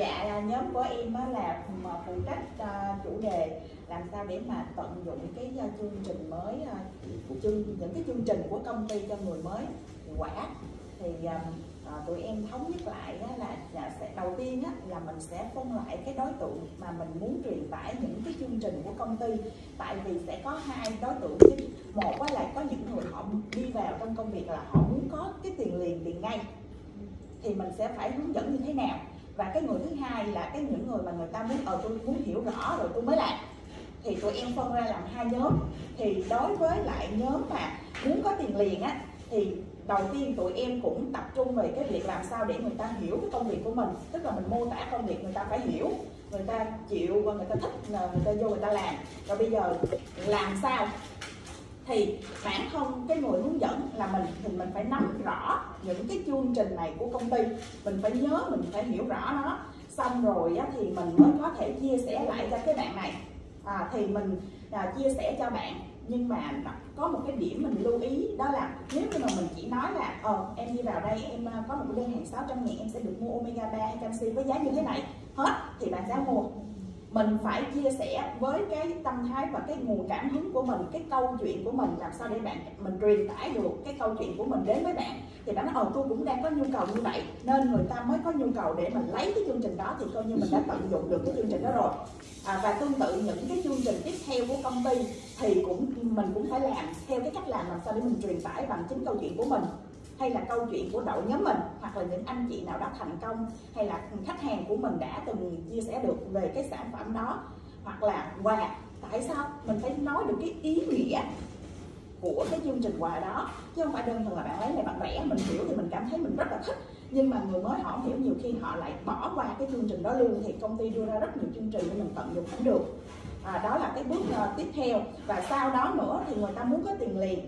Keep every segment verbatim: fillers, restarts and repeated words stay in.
Dạ, nhóm của em là phụ trách uh, chủ đề làm sao để mà tận dụng cái uh, chương trình mới, uh, chương những cái chương trình của công ty cho người mới hiệu quả. Thì uh, uh, tụi em thống nhất lại uh, là uh, sẽ, đầu tiên uh, là mình sẽ phân lại cái đối tượng mà mình muốn truyền tải những cái chương trình của công ty. Tại vì sẽ có hai đối tượng chính. Một uh, là có những người họ đi vào trong công việc là họ muốn có cái tiền liền tiền ngay, thì mình sẽ phải hướng dẫn như thế nào. Và cái người thứ hai là cái những người mà người ta muốn ờ tôi muốn hiểu rõ rồi tôi mới làm, thì tụi em phân ra làm hai nhóm. Thì đối với lại nhóm mà muốn có tiền liền á, thì đầu tiên tụi em cũng tập trung về cái việc làm sao để người ta hiểu cái công việc của mình, tức là mình mô tả công việc người ta phải hiểu, người ta chịu và người ta thích, người ta vô người ta làm. Rồi bây giờ làm sao thì bản thân cái người hướng dẫn là mình thì mình phải nắm rõ những cái chương trình này của công ty, mình phải nhớ, mình phải hiểu rõ nó, xong rồi á, thì mình mới có thể chia sẻ lại cho cái bạn này. À, thì mình à, chia sẻ cho bạn, nhưng mà có một cái điểm mình lưu ý, đó là nếu như mà mình chỉ nói là ờ em đi vào đây em có một đơn hàng sáu trăm ngàn em sẽ được mua omega ba hay canxi với giá như thế này hết thì bạn sẽ mua. Mình phải chia sẻ với cái tâm thái và cái nguồn cảm hứng của mình, cái câu chuyện của mình, làm sao để bạn mình truyền tải được cái câu chuyện của mình đến với bạn. Thì bạn nói ờ tôi cũng đang có nhu cầu như vậy nên người ta mới có nhu cầu để mình lấy cái chương trình đó, thì coi như mình đã tận dụng được cái chương trình đó rồi. À, và tương tự những cái chương trình tiếp theo của công ty thì cũng mình cũng phải làm theo cái cách làm làm sao để mình truyền tải bằng chính câu chuyện của mình, hay là câu chuyện của đội nhóm mình, hoặc là những anh chị nào đã thành công, hay là khách hàng của mình đã từng chia sẻ được về cái sản phẩm đó, hoặc là quà. Tại sao mình phải nói được cái ý nghĩa của cái chương trình quà đó, chứ không phải đơn thuần là bạn lấy này bạn vẽ mình hiểu thì mình cảm thấy mình rất là thích, nhưng mà người mới họ không hiểu, nhiều khi họ lại bỏ qua cái chương trình đó luôn, thì công ty đưa ra rất nhiều chương trình để mình tận dụng không được. À, đó là cái bước uh, tiếp theo. Và sau đó nữa thì người ta muốn có tiền liền,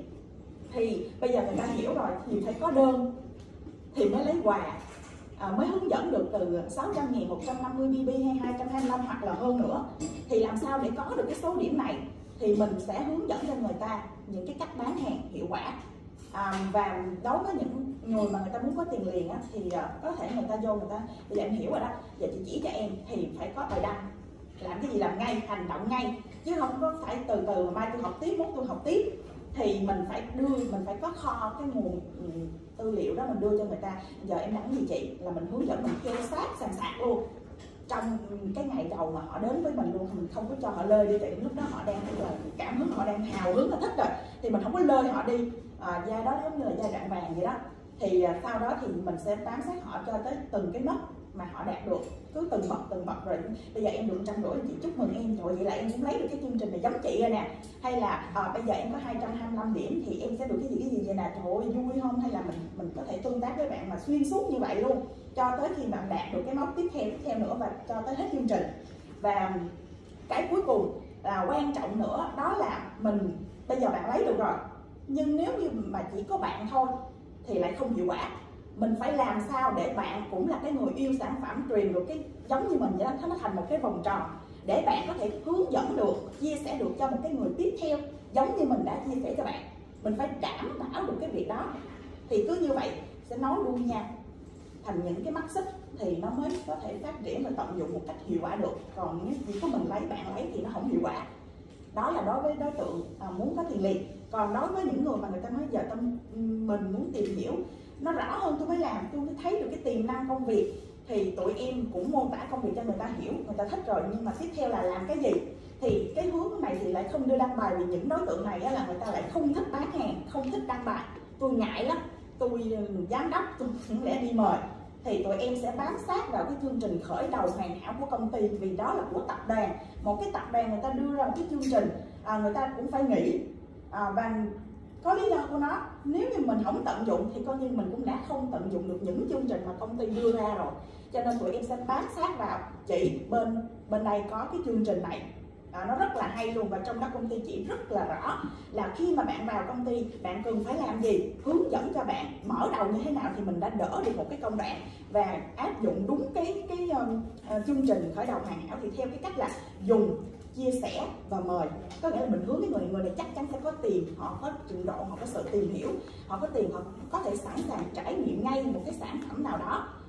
thì bây giờ người ta hiểu rồi thì phải có đơn thì mới lấy quà, à, mới hướng dẫn được từ sáu trăm ngàn, một trăm năm mươi bê bê hay hai trăm hai mươi lăm hoặc là hơn nữa. Thì làm sao để có được cái số điểm này thì mình sẽ hướng dẫn cho người ta những cái cách bán hàng hiệu quả. À, và đối với những người mà người ta muốn có tiền liền á, thì uh, có thể người ta vô người ta bây giờ em hiểu rồi đó, giờ chị chỉ cho em thì phải có bài đăng, làm cái gì làm ngay, hành động ngay, chứ không có phải từ từ mà mai tôi học tiếp, mốt tôi học tiếp. Thì mình phải đưa, mình phải có kho cái nguồn um, tư liệu đó mình đưa cho người ta. Giờ em đăng gì chị là mình hướng dẫn, mình theo sát sàn sạc luôn trong cái ngày đầu mà họ đến với mình luôn, mình không có cho họ lơi đi, tại lúc đó họ đang là cảm hứng, họ đang hào hứng, họ thích rồi, thì mình không có lơi họ đi. À, giai đó giống như là giai đoạn vàng vậy đó. Thì à, sau đó thì mình sẽ bám sát họ cho tới từng cái mốc mà họ đạt được, cứ từng bậc từng bậc. Rồi bây giờ em được trăm rưỡi, chị chúc mừng em, trời vậy là em cũng lấy được cái chương trình này giống chị rồi nè. Hay là à, bây giờ em có hai trăm hai mươi lăm điểm thì em sẽ được cái gì cái gì vậy nè, trời ơi vui không? Hay là mình mình có thể tương tác với bạn mà xuyên suốt như vậy luôn, cho tới khi bạn đạt được cái mốc tiếp theo tiếp theo nữa, và cho tới hết chương trình. Và cái cuối cùng là quan trọng nữa, đó là mình bây giờ bạn lấy được rồi, nhưng nếu như mà chỉ có bạn thôi thì lại không hiệu quả. Mình phải làm sao để bạn cũng là cái người yêu sản phẩm, truyền được cái giống như mình vậy đó, nó thành một cái vòng tròn để bạn có thể hướng dẫn được, chia sẻ được cho một cái người tiếp theo giống như mình đã chia sẻ cho bạn. Mình phải đảm bảo được cái việc đó, thì cứ như vậy sẽ nối đuôi nhau thành những cái mắt xích, thì nó mới có thể phát triển và tận dụng một cách hiệu quả được. Còn nếu chỉ có mình lấy bạn lấy thì nó không hiệu quả. Đó là đối với đối tượng à, muốn có tiền liền. Còn đối với những người mà người ta nói giờ tâm mình muốn tìm hiểu nó rõ hơn tôi mới làm, tôi mới thấy được cái tiềm năng công việc, thì tụi em cũng mô tả công việc cho người ta hiểu, người ta thích rồi, nhưng mà tiếp theo là làm cái gì. Thì cái hướng này thì lại không đưa đăng bài, vì những đối tượng này á, là người ta lại không thích bán hàng, không thích đăng bài. Tôi ngại lắm, tôi giám đốc tôi không lẽ đi mời. Thì tụi em sẽ bám sát vào cái chương trình khởi đầu hoàn hảo của công ty, vì đó là của tập đoàn. Một cái tập đoàn người ta đưa ra một cái chương trình, à, người ta cũng phải nghĩ à, và có lý do của nó. Nếu như mình không tận dụng thì coi như mình cũng đã không tận dụng được những chương trình mà công ty đưa ra rồi. Cho nên tụi em sẽ bám sát vào, chị bên bên đây có cái chương trình này, à, nó rất là hay luôn, và trong đó công ty chỉ rất là rõ là khi mà bạn vào công ty bạn cần phải làm gì, hướng dẫn cho bạn mở đầu như thế nào thì mình đã đỡ được một cái công đoạn, và áp dụng đúng cái cái uh, chương trình khởi đầu hoàn hảo thì theo cái cách là dùng, chia sẻ và mời. Có nghĩa là mình hướng cái người người này chắc chắn sẽ có tiền, họ có trình độ, họ có sự tìm hiểu, họ có tiền, họ có thể sẵn sàng trải nghiệm ngay một cái sản phẩm nào đó, và họ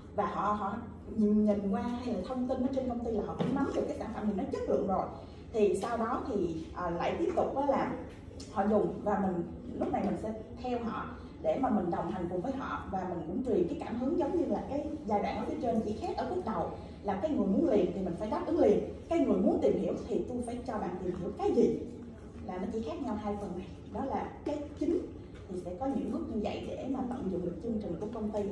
họ họ nhìn, nhìn qua hay là thông tin ở trên công ty là họ cũng nắm được cái sản phẩm thì nó chất lượng rồi, thì sau đó thì à, lại tiếp tục đó là họ dùng, và mình lúc này mình sẽ theo họ để mà mình đồng hành cùng với họ, và mình cũng truyền cái cảm hứng giống như là cái giai đoạn ở phía trên, chỉ khác ở bước đầu là cái người muốn liền thì mình phải đáp ứng liền, cái người muốn tìm hiểu thì tôi phải cho bạn tìm hiểu cái gì, là nó chỉ khác nhau hai phần này. Đó là cái chính, thì sẽ có những bước như vậy để mà tận dụng được chương trình của công ty.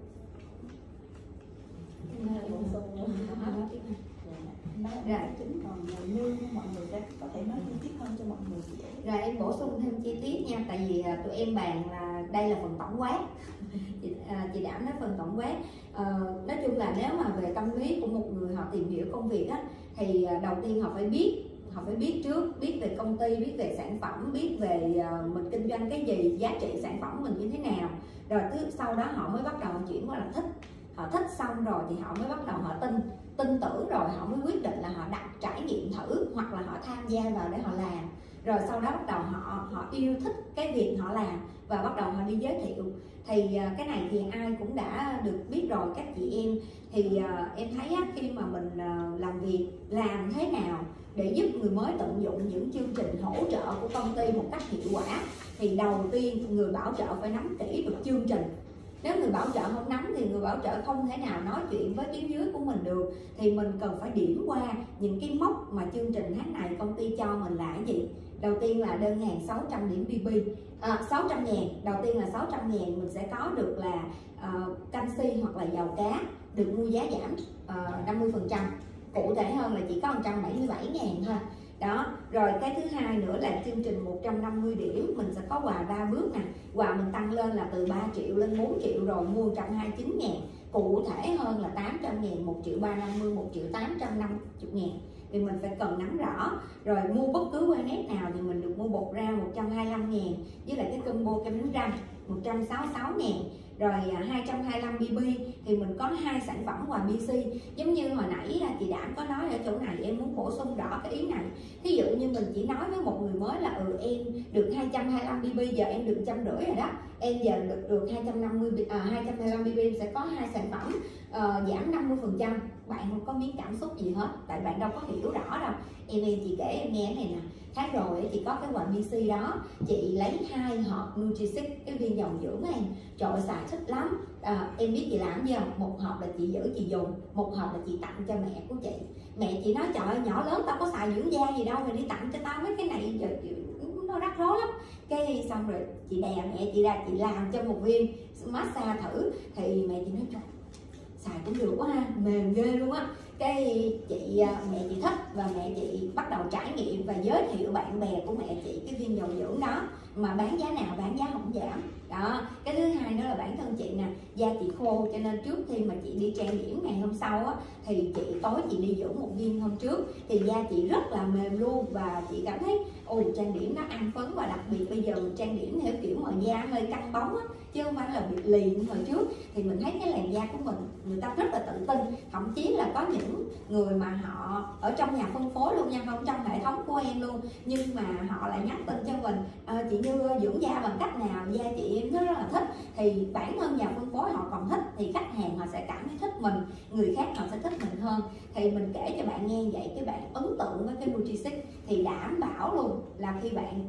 Nói chính, còn như mọi người sẽ có thể nói chi tiết hơn cho mọi người dễ. Rồi em bổ sung thêm chi tiết nha, tại vì tụi em bàn là đây là phần tổng quát. chị, à, chị Đảm nói phần tổng quát. À, nói chung là nếu mà về tâm lý của một người họ tìm hiểu công việc á, thì đầu tiên họ phải biết họ phải biết trước, biết về công ty, biết về sản phẩm, biết về uh, mình kinh doanh cái gì, giá trị sản phẩm mình như thế nào, rồi cứ sau đó họ mới bắt đầu chuyển qua là thích. Họ thích xong rồi thì họ mới bắt đầu họ tin tin tưởng, rồi họ mới quyết định là họ đặt trải nghiệm thử, hoặc là họ tham gia vào để họ làm, rồi sau đó bắt đầu họ họ yêu thích cái việc họ làm và bắt đầu họ đi giới thiệu. Thì uh, cái này thì ai cũng đã được biết rồi các chị em. Thì uh, em thấy á, khi mà mình uh, làm việc làm thế nào để giúp người mới tận dụng những chương trình hỗ trợ của công ty một cách hiệu quả, thì đầu tiên người bảo trợ phải nắm kỹ được chương trình. Nếu người bảo trợ không nắm thì người bảo trợ không thể nào nói chuyện với tuyến dưới của mình được. Thì mình cần phải điểm qua những cái mốc mà chương trình tháng này công ty cho mình là cái gì. Đầu tiên là đơn hàng sáu trăm điểm pê pê, à, sáu trăm ngàn. Đầu tiên là sáu trăm ngàn mình sẽ có được là uh, canxi hoặc là dầu cá, được mua giá giảm uh, năm mươi phần trăm. Cụ thể hơn là chỉ có một trăm bảy mươi bảy ngàn thôi. Đó, rồi cái thứ hai nữa là chương trình một trăm năm mươi điểm mình sẽ có quà ba bước nè. Quà mình tăng lên là từ ba triệu lên bốn triệu rồi, mua một trăm hai mươi chín ngàn. Cụ thể hơn là tám trăm ngàn, một triệu ba trăm năm mươi, một triệu tám trăm năm mươi ngàn. Thì mình phải cần nắm rõ. Rồi mua bất cứ que nét nào thì mình được mua bột ra một trăm hai mươi lăm ngàn, với lại cái combo kem đánh răng một trăm sáu mươi sáu ngàn. Rồi hai trăm hai mươi lăm bê bê thì mình có hai sản phẩm quà bê xê. Giống như hồi nãy là chị Đảm có nói ở chỗ này, em muốn bổ sung rõ cái ý này. Thí dụ như mình chỉ nói với một người mới là ừ em được hai trăm hai mươi lăm bê bê, giờ em được một trăm rưỡi rồi đó, em giờ được được hai trăm năm mươi, à, hai trăm hai mươi lăm bê bê sẽ có hai sản phẩm uh, giảm năm mươi phần trăm. Bạn không có miếng cảm xúc gì hết, tại bạn đâu có hiểu rõ đâu. Em em chị kể em nghe này nè, tháng rồi chị có cái quà bê xê đó, chị lấy hai hộp Nutrisix, cái viên dầu dưỡng em, trời ơi xài thích lắm. À, em biết chị làm gì không? Một hộp là chị giữ chị dùng, một hộp là chị tặng cho mẹ của chị. Mẹ chị nói trời ơi nhỏ lớn tao có xài dưỡng da gì đâu mà đi tặng cho tao mấy cái này, giờ nó rắc rối lắm. Cái xong rồi chị đè mẹ chị ra, chị làm cho một viên massage thử, thì mẹ chị nói trời xài cũng được quá ha, mềm ghê luôn á. Cái chị mẹ chị thích và mẹ chị bắt đầu trải nghiệm và giới thiệu bạn bè của mẹ chị cái viên dầu dưỡng đó, mà bán giá nào bán giá không giảm. Đó, cái thứ hai nữa là bản thân chị nè, da chị khô cho nên trước khi mà chị đi trang điểm ngày hôm sau á, thì chị tối chị đi dưỡng một viên hôm trước thì da chị rất là mềm luôn, và chị cảm thấy ôi trang điểm nó ăn phấn, và đặc biệt bây giờ mình trang điểm theo kiểu mà da hơi căng bóng á, chứ không phải là bị lì như hồi trước. Thì mình thấy cái làn da của mình người ta rất là tự tin, thậm chí là có những người mà họ ở trong nhà phân phối luôn nha, không trong hệ thống của em luôn, nhưng mà họ lại nhắn tin cho mình à, chị Như dưỡng da bằng cách nào, da chị em rất là thích. Thì bản thân nhà phân phối họ còn thích thì khách hàng họ sẽ cảm thấy thích mình, người khác họ sẽ thích mình hơn. Thì mình kể cho bạn nghe vậy, cái bạn ấn tượng với cái Nutrisix thì đảm bảo luôn là khi bạn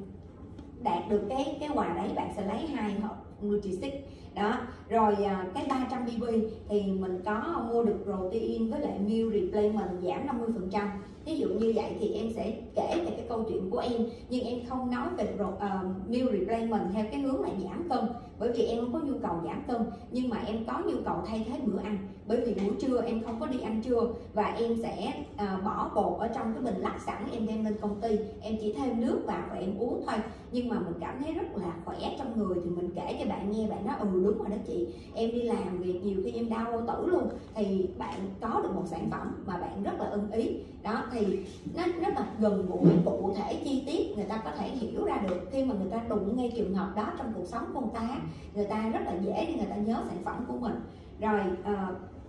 đạt được cái cái quà đấy, bạn sẽ lấy hai hộp Nutrisix đó. Rồi cái ba trăm bê bê thì mình có mua được protein với lại meal replacement giảm năm mươi phần trăm. Ví dụ như vậy thì em sẽ kể về cái câu chuyện của em, nhưng em không nói về uh, meal replacement theo cái hướng là giảm cân, bởi vì em không có nhu cầu giảm cân, nhưng mà em có nhu cầu thay thế bữa ăn, bởi vì buổi trưa em không có đi ăn trưa, và em sẽ uh, bỏ bột ở trong cái bình lắc sẵn, em đem lên công ty, em chỉ thêm nước vào và em uống thôi. Nhưng mà mình cảm thấy rất là khỏe trong người thì mình kể cho bạn nghe, bạn nói ừ đúng rồi đó chị, em đi làm việc nhiều khi em đau tử luôn, thì bạn có được một sản phẩm mà bạn rất là ưng ý đó. Thì nó rất là gần gũi, cụ thể, chi tiết, người ta có thể hiểu ra được. Khi mà người ta đụng ngay trường hợp đó trong cuộc sống của người ta, người ta rất là dễ để người ta nhớ sản phẩm của mình. Rồi uh,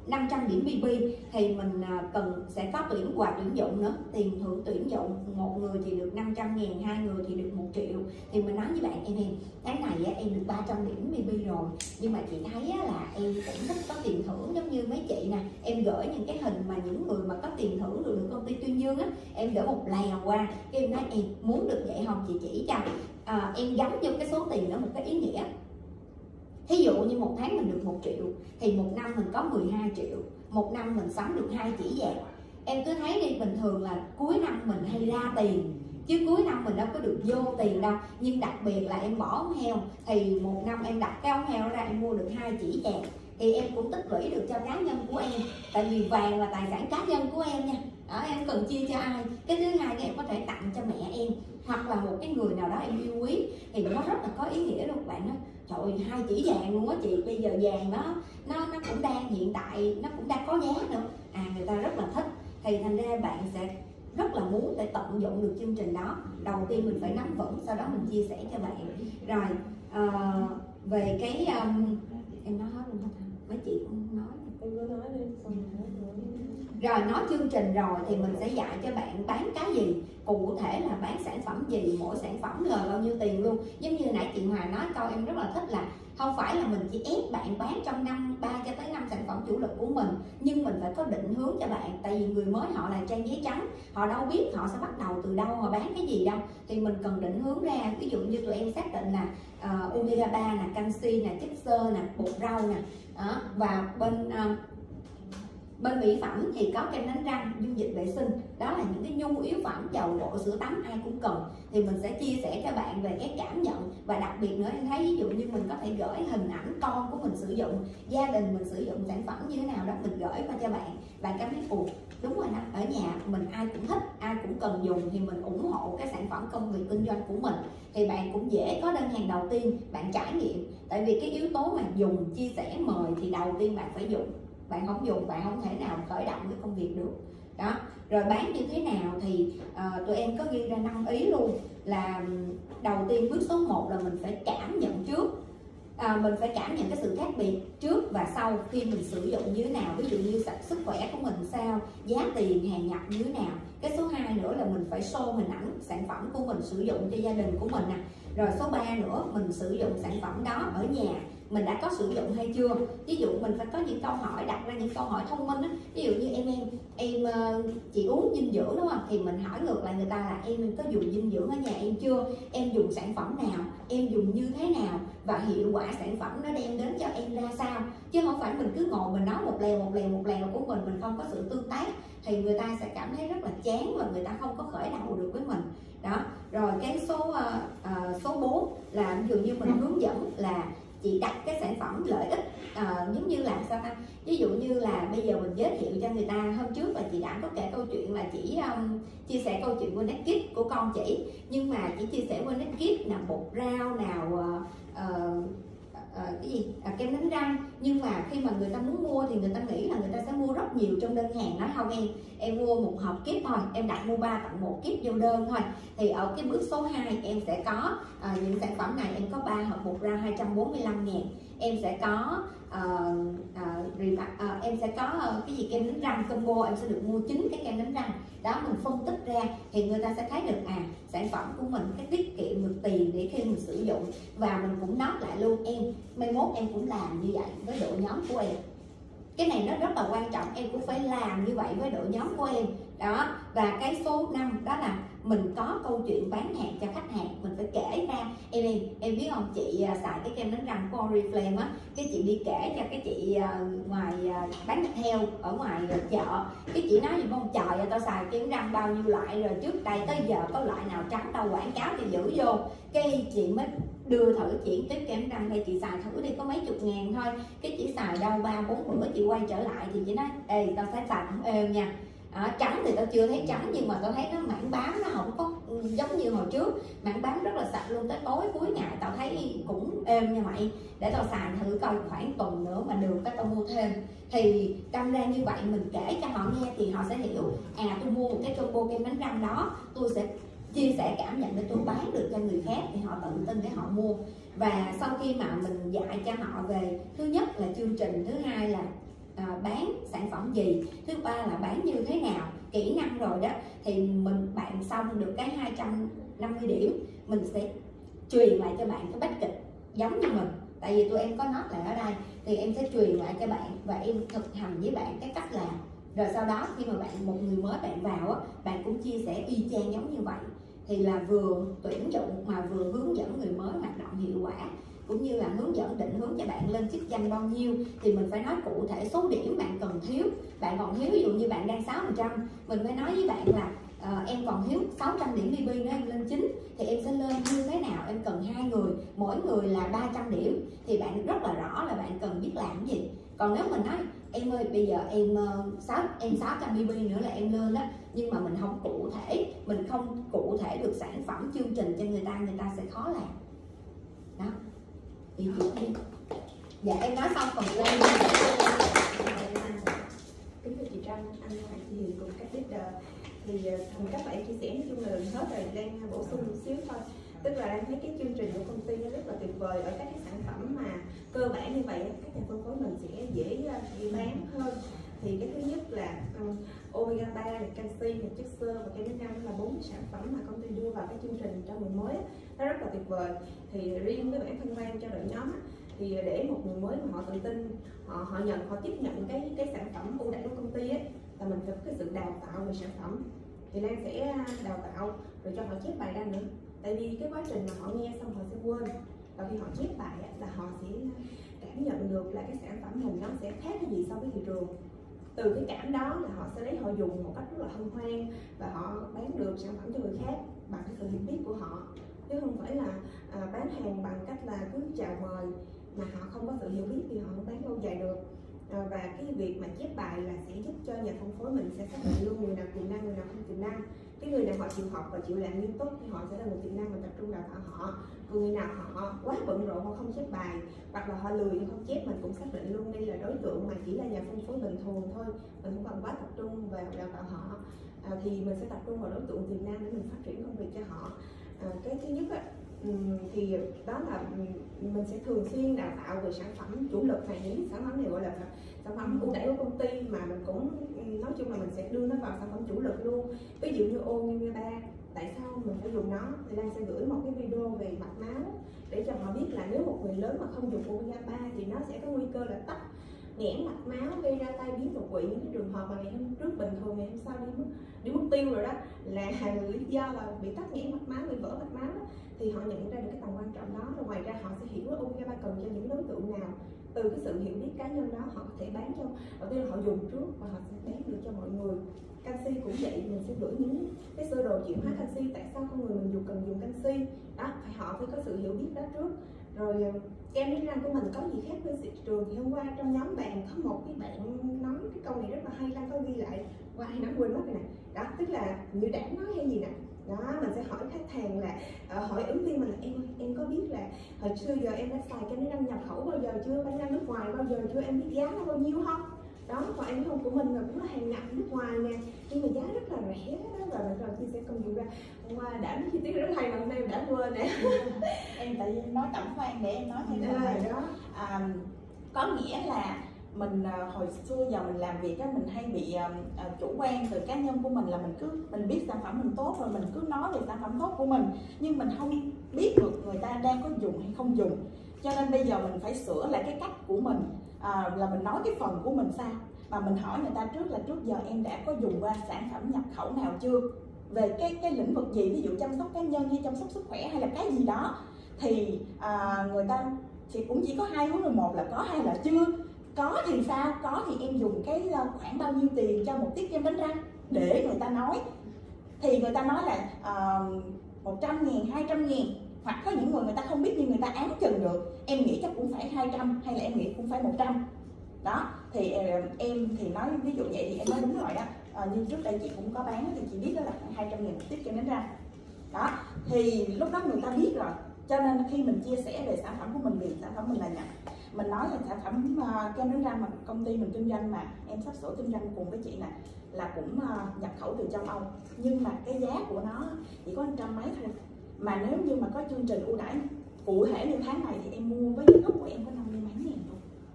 năm trăm điểm bê bê thì mình cần sẽ có tuyển quà tuyển dụng nữa, tiền thưởng tuyển dụng, một người thì được năm trăm ngàn, hai người thì được một triệu. Thì mình nói với bạn em em tháng này á, em được ba trăm điểm bê bê rồi, nhưng mà chị thấy á, là em cũng thích có tiền thưởng giống như mấy chị nè. Em gửi những cái hình mà những người mà có tiền thưởng được, được công ty tuyên dương á, em gửi một lèo qua, cái em nói em muốn được vậy không chị chỉ cho. À, em gắn vô cái số tiền đó một cái ý nghĩa. Thí dụ như một tháng mình được một triệu thì một năm mình có mười hai triệu, một năm mình sắm được hai chỉ vàng. Em cứ thấy đi, bình thường là cuối năm mình hay ra tiền chứ cuối năm mình đâu có được vô tiền đâu. Nhưng đặc biệt là em bỏ ống heo thì một năm em đặt cái ống heo ra em mua được hai chỉ vàng thì em cũng tích lũy được cho cá nhân của em, tại vì vàng là tài sản cá nhân của em nha. Đó, em cần chia cho ai. Cái thứ hai em có thể tặng cho mẹ em hoặc là một cái người nào đó em yêu quý thì nó rất là có ý nghĩa luôn bạn. Đó, trời ơi, hai chỉ vàng luôn á chị. Bây giờ vàng nó nó nó cũng đang hiện tại nó cũng đang có giá nữa, à người ta rất là thích, thì thành ra bạn sẽ rất là muốn để tận dụng được chương trình đó. Đầu tiên mình phải nắm vững, sau đó mình chia sẻ cho bạn. Rồi uh, về cái um, em nói hết luôn không? Mấy chị cũng nói. Em cứ nói đi, xong rồi nói. Rồi nói chương trình rồi thì mình sẽ dạy cho bạn bán cái gì, cụ thể là bán sản phẩm gì, mỗi sản phẩm lời bao nhiêu tiền luôn. Giống như nãy chị Hòa nói câu em rất là thích là không phải là mình chỉ ép bạn bán trong năm ba cho tới năm sản phẩm chủ lực của mình, nhưng mình phải có định hướng cho bạn. Tại vì người mới họ là trang giấy trắng, họ đâu biết họ sẽ bắt đầu từ đâu, họ bán cái gì đâu, thì mình cần định hướng ra. Ví dụ như tụi em xác định là uh, omega ba nè, canxi nè, chất xơ nè, bột rau nè. Đó. Và bên uh, bên mỹ phẩm thì có kem đánh răng, dung dịch vệ sinh, đó là những cái nhu yếu phẩm, dầu gội, sữa tắm ai cũng cần. Thì mình sẽ chia sẻ cho bạn về cái cảm nhận. Và đặc biệt nữa em thấy ví dụ như mình có thể gửi hình ảnh con của mình sử dụng, gia đình mình sử dụng sản phẩm như thế nào đó, mình gửi qua cho bạn. Bạn cảm thấy ồ đúng rồi đó, ở nhà mình ai cũng thích, ai cũng cần dùng thì mình ủng hộ cái sản phẩm công việc kinh doanh của mình, thì bạn cũng dễ có đơn hàng đầu tiên, bạn trải nghiệm. Tại vì cái yếu tố mà dùng, chia sẻ, mời thì đầu tiên bạn phải dùng. Bạn không dùng bạn không thể nào khởi động cái công việc được. Đó. Rồi bán như thế nào thì uh, tụi em có ghi ra năm ý luôn. Là đầu tiên bước số một là mình phải cảm nhận trước. À, mình phải cảm nhận cái sự khác biệt trước và sau khi mình sử dụng như thế nào. Ví dụ như sức khỏe của mình sao, giá tiền hàng nhập như thế nào. Cái số hai nữa là mình phải show hình ảnh sản phẩm của mình sử dụng cho gia đình của mình nè. Rồi số ba nữa, mình sử dụng sản phẩm đó ở nhà mình đã có sử dụng hay chưa. Ví dụ mình phải có những câu hỏi, đặt ra những câu hỏi thông minh á. Ví dụ như em em em chị uống dinh dưỡng đúng không, thì mình hỏi ngược lại người ta là em có dùng dinh dưỡng ở nhà em chưa, em dùng sản phẩm nào, em dùng như thế nào và hiệu quả sản phẩm nó đem đến cho em ra sao. Chứ không phải mình cứ ngồi mình nói một lèo một lèo một lèo của mình, mình không có sự tương tác thì người ta sẽ cảm thấy rất là chán và người ta không có khởi đầu được với mình. Đó. Rồi cái số uh, uh, số bốn là ví dụ như mình hướng dẫn là chị đặt cái sản phẩm lợi ích, à, giống như là sao ta, ví dụ như là bây giờ mình giới thiệu cho người ta. Hôm trước là chị đã có kể câu chuyện là chỉ um, chia sẻ câu chuyện Wellness Kit của con chị, nhưng mà chỉ chia sẻ Wellness Kit nào bột rau nào uh, uh, uh, cái gì à, kem đánh răng, nhưng mà khi mà người ta muốn mua thì người ta nghĩ là người ta sẽ mua rất nhiều trong đơn hàng. Nói không em em mua một hộp kit thôi, em đặt mua ba tặng một kit vô đơn thôi. Thì ở cái bước số hai em sẽ có uh, những sản phẩm này em có ba hộp bột rau hai trăm bốn mươi lăm ngàn, em sẽ có uh, uh, uh, em sẽ có uh, cái gì kem đánh răng combo, em sẽ được mua chín cái kem đánh răng. Đó, mình phân tích ra thì người ta sẽ thấy được à sản phẩm của mình cái tiết kiệm được tiền để khi mình sử dụng. Và mình cũng nói lại luôn em mai mốt em cũng làm như vậy với đội nhóm của em. Cái này nó rất là quan trọng, em cũng phải làm như vậy với đội nhóm của em. Đó. Và cái số năm đó là mình có câu chuyện bán hàng cho khách hàng, mình phải kể ra. Em em, em biết không, chị uh, xài cái kem đánh răng của Oriflame á, cái chị đi kể cho cái chị uh, ngoài uh, bán thịt heo ở ngoài uh, chợ, cái chị nói gì không, trời ơi tao xài kem đánh răng bao nhiêu loại rồi, trước đây tới giờ có loại nào trắng đâu, quảng cáo thì giữ vô. Cái chị mới đưa thử chuyển tiếp kem đánh răng đây, chị xài thử đi có mấy chục ngàn thôi. Cái chị xài đâu ba bốn bữa chị quay trở lại thì chị nói ê tao phải xài không êm nha. À, trắng thì tao chưa thấy trắng, nhưng mà tao thấy nó mảng bám nó không có giống như hồi trước, mảng bám rất là sạch luôn. Tới tối cuối ngày tao thấy cũng êm nha mày, để tao xài thử coi khoảng tuần nữa mà được cái tao mua thêm. Thì đâm ra như vậy mình kể cho họ nghe thì họ sẽ hiểu à tôi mua một cái combo kem đánh răng đó, tôi sẽ chia sẻ cảm nhận để tôi bán được cho người khác thì họ tự tin để họ mua. Và sau khi mà mình dạy cho họ về thứ nhất là chương trình, thứ hai là à, bán sản phẩm gì, thứ ba là bán như thế nào, kỹ năng rồi đó thì mình bạn xong được cái hai trăm năm mươi điểm, mình sẽ truyền lại cho bạn cái bách kịch giống như mình, tại vì tụi em có note lại ở đây thì em sẽ truyền lại cho bạn và em thực hành với bạn cái cách làm, rồi sau đó khi mà bạn một người mới bạn vào á, bạn cũng chia sẻ y chang giống như vậy, thì là vừa tuyển dụng mà vừa hướng dẫn người mới hoạt động hiệu quả, cũng như là hướng dẫn định hướng cho bạn lên chức danh bao nhiêu thì mình phải nói cụ thể số điểm bạn cần thiếu. Bạn còn thiếu, ví dụ như bạn đang sáu phần trăm, mình phải nói với bạn là uh, em còn thiếu sáu trăm điểm bê bê nữa em lên chín, thì em sẽ lên như thế nào, em cần hai người, mỗi người là ba trăm điểm, thì bạn rất là rõ là bạn cần biết làm cái gì. Còn nếu mình nói em ơi bây giờ em sáu em sáu trăm bê bê nữa là em lên đó, nhưng mà mình không cụ thể, mình không cụ thể được sản phẩm chương trình cho người ta, người ta sẽ khó làm đó. Thì chị đi. Dạ em nói xong phần lên. Kính thưa chị Trâm, anh Hoàng Chị Hiền cùng các leader, thì thành các bạn chia sẻ nói chung là gần hết rồi, đang bổ sung một xíu thôi. Tức là đang thấy cái chương trình của công ty nó rất là tuyệt vời ở các cái sản phẩm mà cơ bản như vậy, các nhà phân phối mình sẽ dễ đi bán hơn. Thì cái thứ nhất là um, omega ba, canxi, chất xơ và kẽm năm là bốn sản phẩm mà công ty đưa vào cái chương trình cho người mới, nó rất là tuyệt vời. Thì riêng với bản thân Vang cho đội nhóm thì để một người mới mà họ tự tin, họ họ nhận, họ tiếp nhận cái cái sản phẩm ưu đãi của công ty ấy, là mình phải có cái sự đào tạo về sản phẩm. Thì Lan sẽ đào tạo rồi cho họ chép bài ra nữa. Tại vì cái quá trình mà họ nghe xong họ sẽ quên, và khi họ chép bài là họ sẽ cảm nhận được là cái sản phẩm mình nó sẽ khác cái gì so với thị trường. Từ cái cảm đó là họ sẽ lấy họ dùng một cách rất là hân hoan và họ bán được sản phẩm cho người khác bằng cái sự hiểu biết của họ, chứ không phải là à, bán hàng bằng cách là cứ chào mời mà họ không có sự hiểu biết thì họ không bán lâu dài được. À, và cái việc mà chép bài là sẽ giúp cho nhà phân phối mình sẽ xác định luôn người nào tiềm năng, người nào không tiềm năng. Cái người nào họ chịu học và chịu làm nghiêm túc thì họ sẽ là người tiềm năng, mình tập trung đào tạo họ. Còn người nào họ quá bận rộn, họ không chép bài hoặc là họ lười không chép, mình cũng xác định luôn đây là đối tượng mà chỉ là nhà phân phối bình thường thôi, mình không cần quá tập trung vào đào tạo họ. À, thì mình sẽ tập trung vào đối tượng tiềm năng để mình phát triển công việc cho họ. À, cái thứ nhất á, thì đó là mình sẽ thường xuyên đào tạo về sản phẩm chủ lực này, những sản phẩm này gọi là sản phẩm ưu đãi của công ty, mà mình cũng nói chung là mình sẽ đưa nó vào sản phẩm chủ lực luôn. Ví dụ như omega ba, tại sao mình phải dùng nó, thì Lan sẽ gửi một cái video về mạch máu để cho họ biết là nếu một người lớn mà không dùng omega ba thì nó sẽ có nguy cơ là tắc nghẽn mạch máu, gây ra tai biến đột quỵ. Những cái trường hợp mà ngày hôm trước bình thường, ngày hôm sau đi mất đi mất tiêu rồi đó là lý do là bị tắc nghẽn mạch máu, bị vỡ mạch máu đó. Thì họ nhận ra được cái tầm quan trọng đó, rồi ngoài ra họ sẽ hiểu omega ba cần cho những đối tượng nào. Từ cái sự hiểu biết cá nhân đó họ có thể bán cho, đầu tiên là họ dùng trước và họ sẽ bán được cho mọi người. Canxi cũng vậy, mình sẽ gửi những cái sơ đồ chuyển hóa canxi, tại sao con người mình dùng cần dùng canxi đó, phải họ phải có sự hiểu biết đó trước. Rồi kem đánh răng của mình có gì khác với thị trường, thì hôm qua trong nhóm bạn có một cái bạn nói cái câu này rất là hay, Lan có ghi lại qua ai nói quên mất rồi nè. Đó, tức là như đã nói hay gì nè. Đó, mình sẽ hỏi khách hàng là uh, hỏi ứng viên mình là em em có biết là hồi xưa giờ em đã xài kem đánh răng nhập khẩu bao giờ chưa, đánh răng nước ngoài bao giờ chưa, em biết giá nó bao nhiêu không? Đó, còn em không của mình là cũng là hàng nhập nước ngoài nè, nhưng mà giá rất là rẻ đó, và mình rồi chia sẻ công dụng ra. Hôm qua đã nói chi tiết rất hay mà hôm nay đã quên nè. Em tại vì nói tổng quan để em nói thêm à, này đó. À, có nghĩa là mình hồi xưa giờ mình làm việc á, mình hay bị uh, chủ quan từ cá nhân của mình, là mình cứ mình biết sản phẩm mình tốt rồi mình cứ nói về sản phẩm tốt của mình, nhưng mình không biết được người ta đang có dùng hay không dùng. Cho nên bây giờ mình phải sửa lại cái cách của mình, à, là mình nói cái phần của mình sao, mà mình hỏi người ta trước là trước giờ em đã có dùng qua sản phẩm nhập khẩu nào chưa, về cái cái lĩnh vực gì, ví dụ chăm sóc cá nhân hay chăm sóc sức khỏe hay là cái gì đó, thì à, người ta thì cũng chỉ có hai hướng, là một là có, hai là chưa. Có thì sao? Có thì em dùng cái khoảng bao nhiêu tiền cho một tiết kem đánh răng, để người ta nói. Thì người ta nói là uh, một trăm ngàn, hai trăm ngàn, hoặc có những người người ta không biết nhưng người ta ám chừng được, em nghĩ chắc cũng phải hai trăm, hay là em nghĩ cũng phải một trăm. Đó, thì uh, em thì nói ví dụ vậy thì em nói đúng rồi đó. Uh, như trước đây chị cũng có bán thì chị biết đó là khoảng hai trăm ngàn một tiết kem đánh răng. Đó, thì lúc đó người ta biết rồi. Cho nên khi mình chia sẻ về sản phẩm của mình, vì sản phẩm mình là nhập, mình nói là sản phẩm uh, kem đánh răng mà công ty mình kinh doanh, mà em sắp sửa kinh doanh cùng với chị nè, là cũng uh, nhập khẩu từ châu Âu, nhưng mà cái giá của nó chỉ có trăm mấy thôi. Mà nếu như mà có chương trình ưu đãi cụ thể như tháng này thì em mua với giá gốc của em có năm mươi mấy ngàn thôi.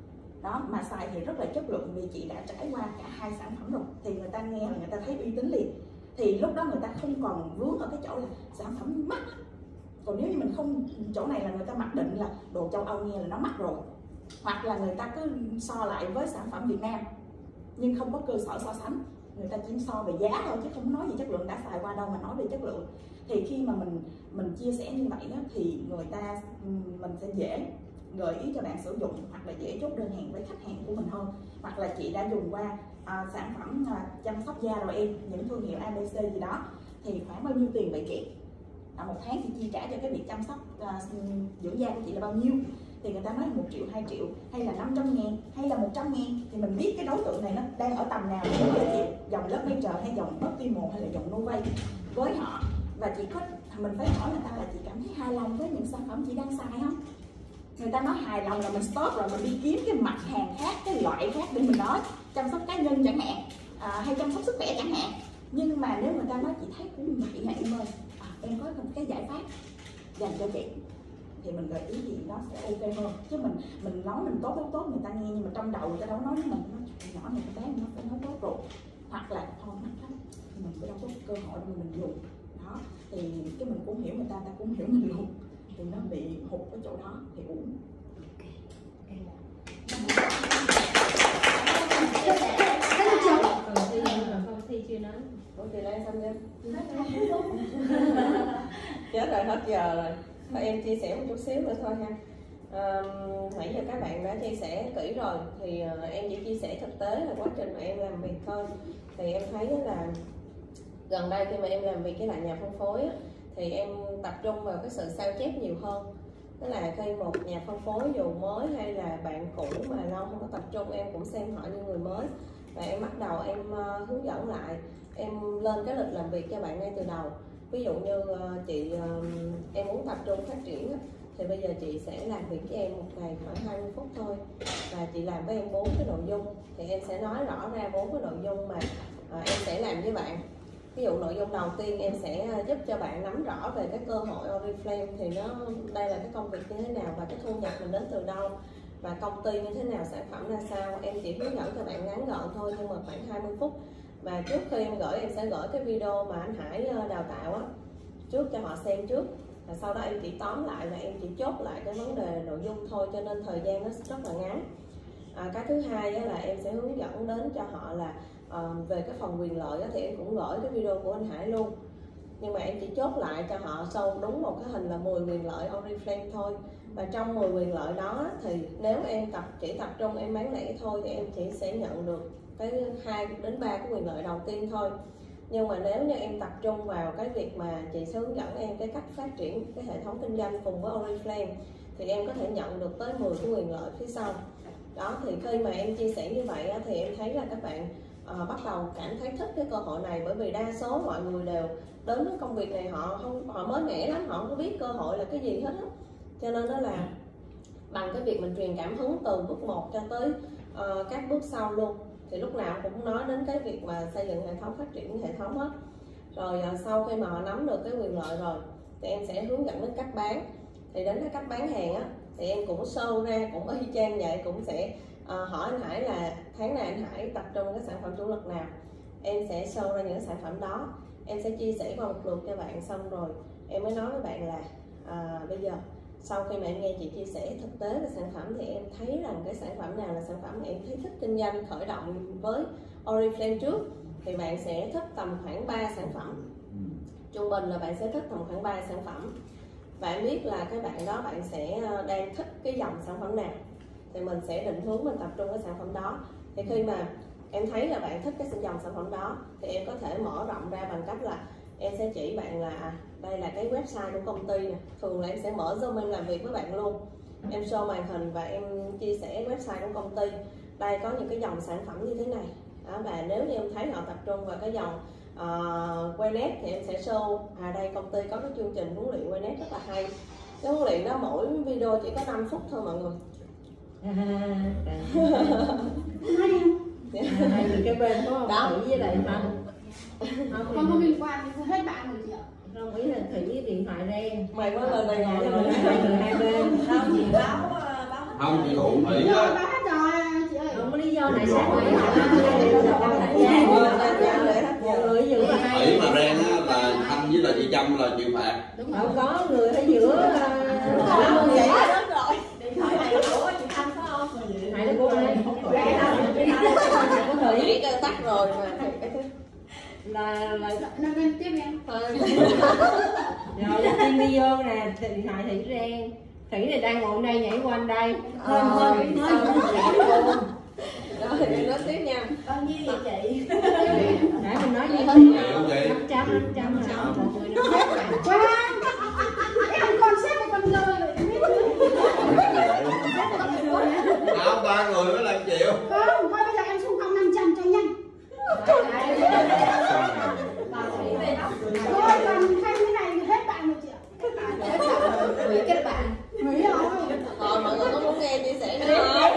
đó, mà xài thì rất là chất lượng vì chị đã trải qua cả hai sản phẩm rồi, thì người ta nghe là người ta thấy uy tín liền, thì lúc đó người ta không còn vướng ở cái chỗ là sản phẩm mắc. Còn nếu như mình không, chỗ này là người ta mặc định là đồ châu Âu nghe là nó mắc rồi, hoặc là người ta cứ so lại với sản phẩm Việt Nam nhưng không có cơ sở so sánh, người ta chỉ so về giá thôi chứ không nói gì chất lượng, đã xài qua đâu mà nói về chất lượng. Thì khi mà mình mình chia sẻ như vậy đó, thì người ta mình sẽ dễ gợi ý cho bạn sử dụng, hoặc là dễ chốt đơn hàng với khách hàng của mình hơn. Hoặc là chị đã dùng qua à, sản phẩm à, chăm sóc da rồi em, những thương hiệu a bê xê gì đó, thì khoảng bao nhiêu tiền vậy chị? À, một tháng chị chi trả cho cái việc chăm sóc à, dưỡng da của chị là bao nhiêu? Thì người ta nói một triệu, hai triệu, hay là năm trăm ngàn, hay là một trăm ngàn, thì mình biết cái đối tượng này nó đang ở tầm nào để chị dòng lớp major hay dòng optimal hay là dòng novate với họ. Và chị có, mình phải hỏi người ta là chị cảm thấy hài lòng với những sản phẩm chị đang xài không? Người ta nói hài lòng là mình stop rồi, mình đi kiếm cái mặt hàng khác, cái loại khác để mình nói, chăm sóc cá nhân chẳng hạn, à, hay chăm sóc sức khỏe chẳng hạn. Nhưng mà nếu người ta nói chị thấy cũng vậy hả em ơi, à, em có một cái giải pháp dành cho chị, thì mình gợi ý thì nó sẽ ok hơn. Chứ mình mình nói mình tốt tốt tốt người ta nghe, nhưng mà trong đầu người ta đâu nói với mình, nó nhỏ này cái bé nó phải nói tốt rồi, hoặc là thôi mắc lắm thì mình sẽ đâu có cơ hội để mình dùng đó. Thì cái mình cũng hiểu người ta, ta cũng hiểu mình luôn, thì nó bị hụt ở chỗ đó thì uổng. Còn thi còn không thi chưa nói. Ủa chị đang xong chưa? Chết rồi, hết giờ rồi. Thôi em chia sẻ một chút xíu nữa thôi ha. À, nãy giờ các bạn đã chia sẻ kỹ rồi, thì uh, em chỉ chia sẻ thực tế là quá trình mà em làm việc thôi. Thì em thấy là gần đây khi mà em làm việc với lại nhà phân phối á, thì em tập trung vào cái sự sao chép nhiều hơn. Tức là khi một nhà phân phối dù mới hay là bạn cũ mà lâu không có tập trung, em cũng xem họ như người mới, và em bắt đầu em uh, hướng dẫn lại, em lên cái lịch làm việc cho bạn ngay từ đầu. Ví dụ như uh, chị uh, em muốn tập trung phát triển á, thì bây giờ chị sẽ làm việc với em một ngày khoảng hai mươi phút thôi, và chị làm với em bốn cái nội dung, thì em sẽ nói rõ ra bốn cái nội dung mà uh, em sẽ làm với bạn. Ví dụ nội dung đầu tiên em sẽ giúp cho bạn nắm rõ về cái cơ hội Oriflame, thì nó đây là cái công việc như thế nào và cái thu nhập mình đến từ đâu, và công ty như thế nào, sản phẩm ra sao. Em chỉ hướng dẫn cho bạn ngắn gọn thôi, nhưng mà khoảng hai mươi phút. Và trước khi em gửi, em sẽ gửi cái video mà anh Hải đào tạo á trước cho họ xem trước, và sau đó em chỉ tóm lại và em chỉ chốt lại cái vấn đề nội dung thôi, cho nên thời gian nó rất là ngắn. À, cái thứ hai là em sẽ hướng dẫn đến cho họ là uh, về cái phần quyền lợi đó, thì em cũng gửi cái video của anh Hải luôn, nhưng mà em chỉ chốt lại cho họ sâu đúng một cái hình là mười quyền lợi Oriflame thôi. Và trong mười quyền lợi đó thì nếu em tập chỉ tập trung em bán lẻ thôi thì em chỉ sẽ nhận được cái hai đến ba cái quyền lợi đầu tiên thôi. Nhưng mà nếu như em tập trung vào cái việc mà chị sẽ hướng dẫn em cái cách phát triển cái hệ thống kinh doanh cùng với Oriflame, thì em có thể nhận được tới mười cái quyền lợi phía sau. Đó, thì khi mà em chia sẻ như vậy thì em thấy là các bạn uh, bắt đầu cảm thấy thích cái cơ hội này, bởi vì đa số mọi người đều đến với công việc này họ không họ mới mẻ lắm, họ không có biết cơ hội là cái gì hết á. Cho nên đó là bằng cái việc mình truyền cảm hứng từ bước một cho tới uh, các bước sau luôn, thì lúc nào cũng nói đến cái việc mà xây dựng hệ thống, phát triển hệ thống hết. Rồi uh, sau khi mà họ nắm được cái quyền lợi rồi thì em sẽ hướng dẫn đến cách bán. Thì đến cái cách bán hàng á thì em cũng show ra cũng y chang vậy, cũng sẽ uh, hỏi anh Hải là tháng này anh Hải tập trung cái sản phẩm chủ lực nào, em sẽ show ra những sản phẩm đó, em sẽ chia sẻ qua một lượt cho bạn, xong rồi em mới nói với bạn là à, bây giờ sau khi mà em nghe chị chia sẻ thực tế về sản phẩm thì em thấy rằng cái sản phẩm nào là sản phẩm mà em thấy thích kinh doanh khởi động với Oriflame trước, thì bạn sẽ thích tầm khoảng ba sản phẩm. Trung bình là bạn sẽ thích tầm khoảng ba sản phẩm, và em biết là cái bạn đó bạn sẽ đang thích cái dòng sản phẩm nào, thì mình sẽ định hướng mình tập trung cái sản phẩm đó. Thì khi mà em thấy là bạn thích cái dòng sản phẩm đó thì em có thể mở rộng ra bằng cách là em sẽ chỉ bạn là đây là cái website của công ty nè. Thường là em sẽ mở Zoom em làm việc với bạn luôn, em show màn hình và em chia sẻ website của công ty, đây có những cái dòng sản phẩm như thế này đó. Và nếu như em thấy họ tập trung vào cái dòng uh, Wellness thì em sẽ show à đây công ty có cái chương trình huấn luyện Wellness rất là hay. Cái huấn luyện đó mỗi video chỉ có năm phút thôi mọi người. Hai người cái bên có đó Thủy với lại Thanh. Không, không liên quan, hết bạn rồi chị ạ. Không, ý là Thủy với điện thoại đen. Mày mới lên đây ngồi hai người hai bên. Đâu, chị báo báo Không, chị Thụ Thủy á trời chị ơi. Không có lý do này sáng ngày thời gian một người giữ Thủy mà rang á là Thanh với là chị Trâm là chịu phạt. không có người ở giữa Vậy hết rồi. Điện thoại này của chị Thanh có không? này là cô ai có Thủy Thủy kêu tắt rồi mà. là là Nên nên tiếp em. rồi tin video nè, điện thoại Thủy rang. Thủy này đang ngồi đây nhảy qua đây. Thôi thôi thôi. Rồi em nói tiếp nha. Con như vậy chị. Nãy mình nói như Vậy không chị? năm trăm năm trăm là một người năm trăm. Quang. Em còn xếp một con dơ rồi. Áo ba người mới làm triệu. Không, thôi bây giờ em xung phong năm trăm cho nhanh. Thôi còn khen cái này hết bạn rồi chị ạ. Hủy kết bạn. Hủy rồi. Rồi mọi người có muốn nghe chia sẻ nữa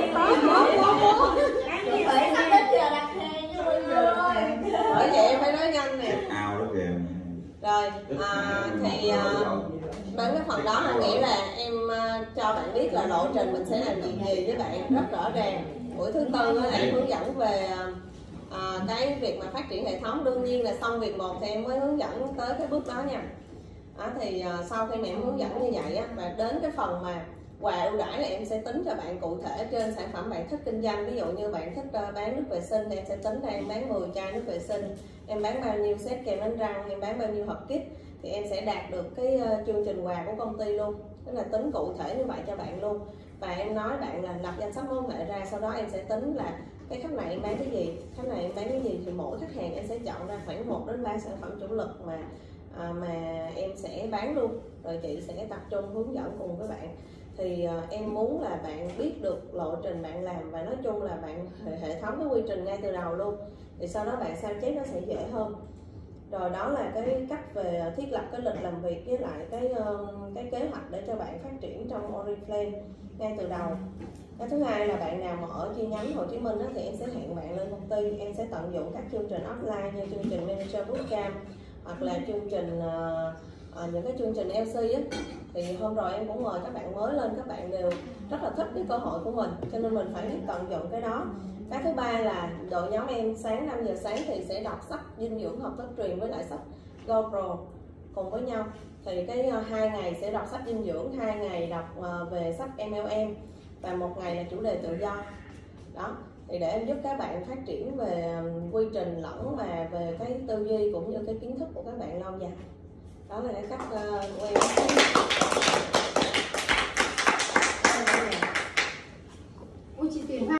không? Phải sắp đến giờ đặt hàng như bây giờ. Bởi vậy em phải nói nhanh nè. Ao đó kìa. Rồi, à, thì à, đến cái phần đó mình nghĩ là em à, cho bạn biết là lộ trình mình sẽ làm gì gì với bạn rất rõ ràng. Buổi thứ tư là em hướng dẫn về à, cái việc mà phát triển hệ thống. Đương nhiên là xong việc một thì em mới hướng dẫn tới cái bước đó nha. Đó, thì à, sau khi mà em hướng dẫn như vậy á, và đến cái phần mà quà ưu đãi là em sẽ tính cho bạn cụ thể trên sản phẩm bạn thích kinh doanh. Ví dụ như bạn thích uh, bán nước vệ sinh thì em sẽ tính ra em bán mười chai nước vệ sinh, em bán bao nhiêu set kem đánh răng, em bán bao nhiêu hộp kit, thì em sẽ đạt được cái uh, chương trình quà của công ty luôn. Tức là tính cụ thể như vậy cho bạn luôn. Và em nói bạn là lập danh sách mối quan hệ ra, sau đó em sẽ tính là cái khách này em bán cái gì, khách này em bán cái gì, thì mỗi khách hàng em sẽ chọn ra khoảng một đến ba sản phẩm chủ lực mà à, mà em sẽ bán luôn. Rồi chị sẽ tập trung hướng dẫn cùng với bạn. Thì uh, em muốn là bạn biết được lộ trình bạn làm, và nói chung là bạn hệ thống cái quy trình ngay từ đầu luôn, thì sau đó bạn sao chép nó sẽ dễ hơn. Rồi đó là cái cách về thiết lập cái lịch làm việc với lại cái uh, cái kế hoạch để cho bạn phát triển trong Oriflame ngay từ đầu. Cái thứ hai là bạn nào mà ở chi nhánh Hồ Chí Minh đó, thì em sẽ hẹn bạn lên công ty, em sẽ tận dụng các chương trình offline như chương trình Manager Bootcamp hoặc là chương trình uh, À, những cái chương trình lờ xê á, thì hôm rồi em cũng mời các bạn mới lên, các bạn đều rất là thích cái cơ hội của mình, cho nên mình phải biết tận dụng cái đó. Cái thứ ba là đội nhóm em sáng năm giờ sáng thì sẽ đọc sách dinh dưỡng học thất truyền với lại sách GoPro cùng với nhau. Thì cái uh, hai ngày sẽ đọc sách dinh dưỡng, hai ngày đọc uh, về sách em lờ em, và một ngày là chủ đề tự do. Đó, thì để em giúp các bạn phát triển về um, quy trình lẫn mà về cái tư duy cũng như cái kiến thức của các bạn lâu dài. Đó là cái cách uh, quen.